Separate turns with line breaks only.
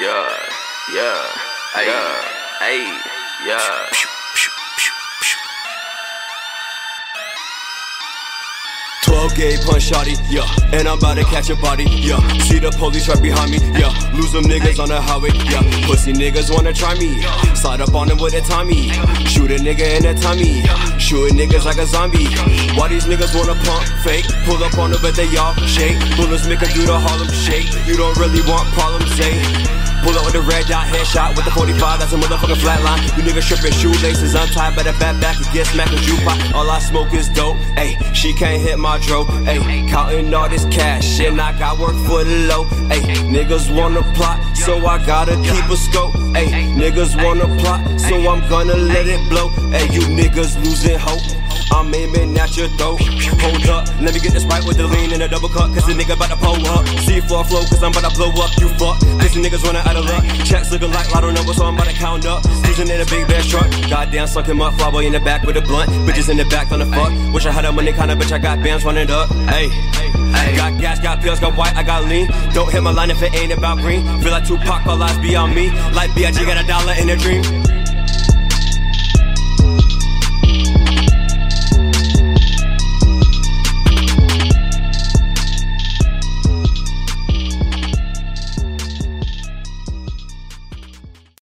yeah.
12 gauge punch shotty, yeah. And I'm about to catch a body, yeah. See the police right behind me, yeah. Lose them niggas on the highway, yeah. Pussy niggas wanna try me, slide up on them with a Tommy. Shoot a nigga in the tummy, shooting niggas like a zombie. Why these niggas wanna pump fake? Pull up on them but they all shake. Bullets make 'em do the Harlem shake. You don't really want problems, eh? Pull up with a red dot headshot with the 45, that's a motherfucking flatline. You niggas trippin', shoelaces untied, better back and get smacked with you pop. All I smoke is dope, ayy. She can't hit my dro, ayy. Counting all this cash, and I got work for the low, ayy. Niggas wanna plot, so I gotta keep a scope, ayy. Niggas wanna plot, so I'm gonna let it blow, ayy. You niggas losing hope, I'm aiming at your throat. Hold up, let me get this right with the lean and a double cut, cause the nigga about to pull up. C4 flow, cause I'm about to blow up, you fuck. Cause the niggas running out of luck. Checks looking like lotto numbers, so I'm about to count up. Cruising in a big bass truck. Goddamn, suck him up, flyboy in the back with a blunt. Bitches in the back on the fuck. Wish I had a money kinda bitch, I got bands running up. Hey, got gas, got pills, got white, I got lean. Don't hit my line if it ain't about green. Feel like Tupac, all eyes be on me. Like B.I.G. got $1 in a dream.